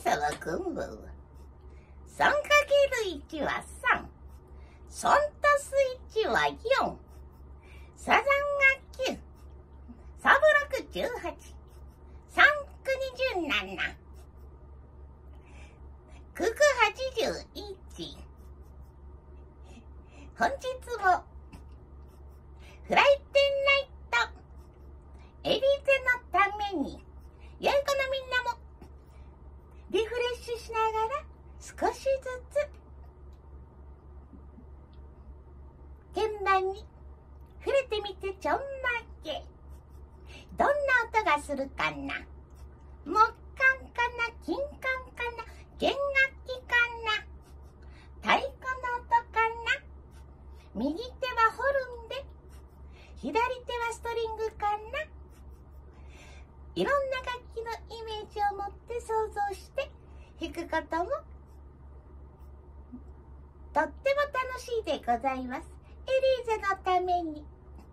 沢君は3×1 は3、ソンタス1は4、サザンが9、サブロク18、三九27、九九81。本日もフライデーナイトエリーゼのために良い子のみんなもリフレッシュしながら少しずつ鍵盤に触れてみてちょんまげ。どんな音がするかな。木管かな、金管かな、弦楽器かな、太鼓の音かな。右手はホルンで左手はストリングかな。いろんな楽器のイメージを持って想像して弾くこともとっても楽しいでございます。エリーゼのために。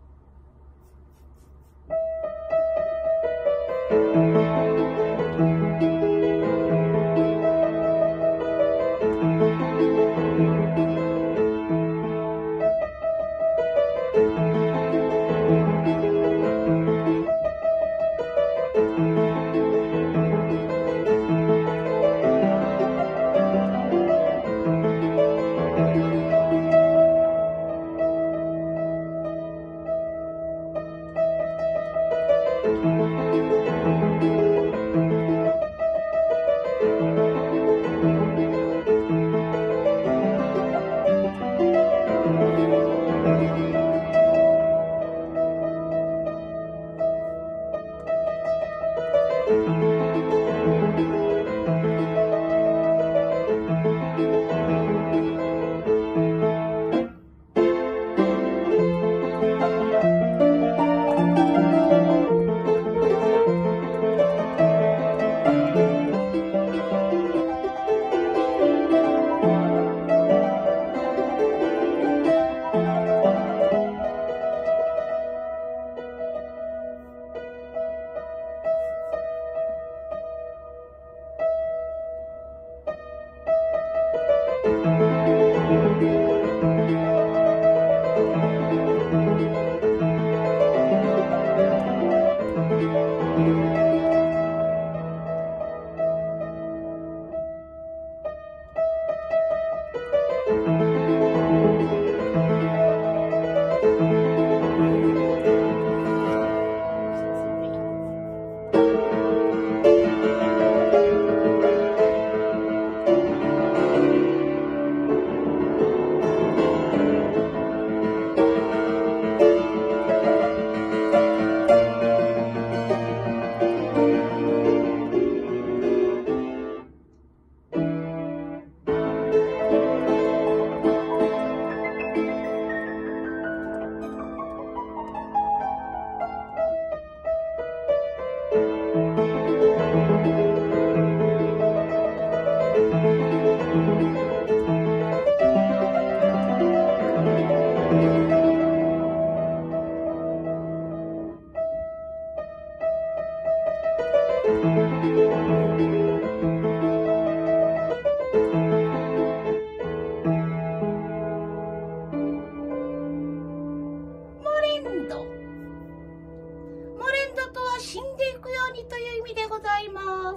モレンドとは死んでいくようにという意味でございます。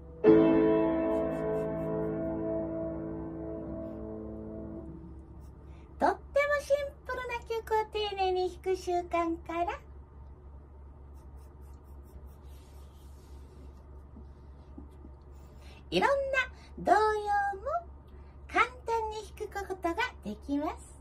とってもシンプルな曲を丁寧に弾く習慣からいろんな童謡も簡単に弾くことができます。